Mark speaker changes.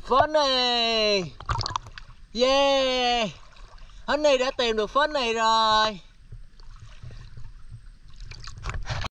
Speaker 1: Funny. Yeah, Honey đã tìm được Funny rồi.